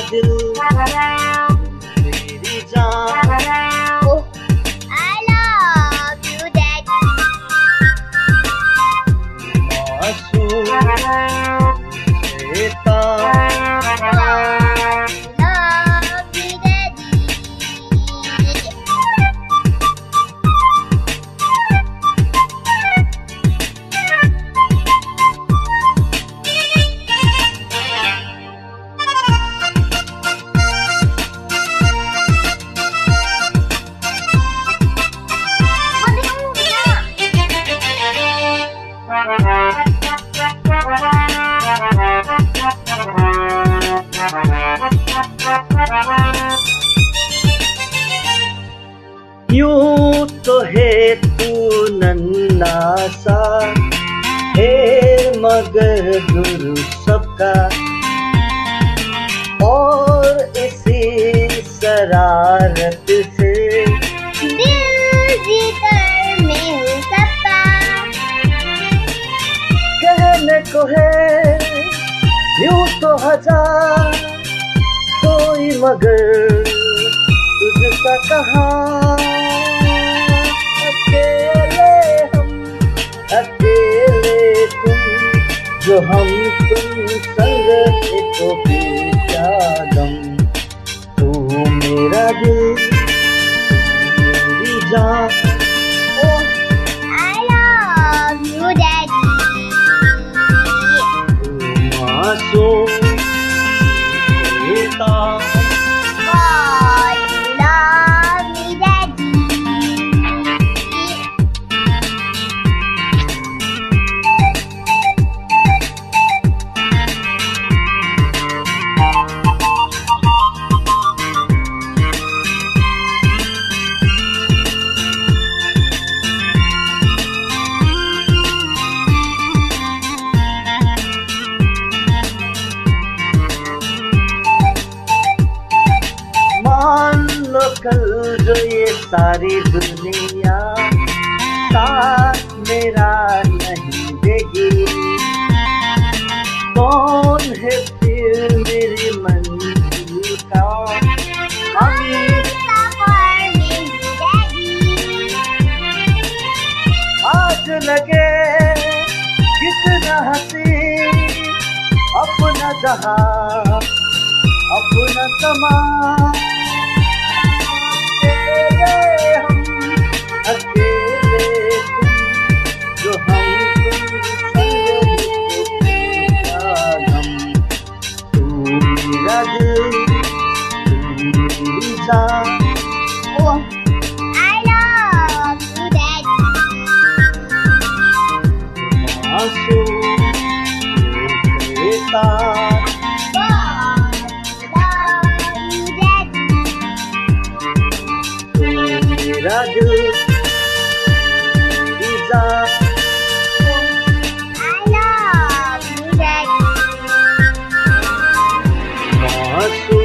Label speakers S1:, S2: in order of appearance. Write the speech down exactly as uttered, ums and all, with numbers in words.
S1: दिल मेरी जान।
S2: Oh, I love you, Daddy.
S1: मासूम बेटा
S2: Love you, Daddy.
S1: यूं तो है तू नन्हा सा है मगर दूर सबका, और इसी शरारत से
S2: दिल जीतर मैं हूँ सबका।
S1: कहने को है यूं तो हजार कोई मगर तुझसा कहाँ। अकेले हम अकेले तुम, जो हम तुम संग थे तो भी क्या गम। तू मेरा दिल तू मेरी जान।
S2: Oh, I love you, Daddy.
S1: तू मासूम बेटा
S2: God, you love me, Daddy.
S1: मान लो कल जो ये सारी दुनिया साथ मेरा नहीं देगी, कौन है फिर मेरी मंजिल का अमीर।
S2: Suffer me, Daddy.
S1: आज लगे कितना हंसी अपना जहां अपना समा। अकेले हम अकेले तुम, जो हम तुम संग थे क्या गम। तू मेरा दिल तू मेरी जान।
S2: Oh, I love you, Daddy.
S1: मासूम बेटा
S2: God, love you, Daddy.
S1: तू मेरा दिल मेरी जान।
S2: I love you, Daddy.
S1: मासूम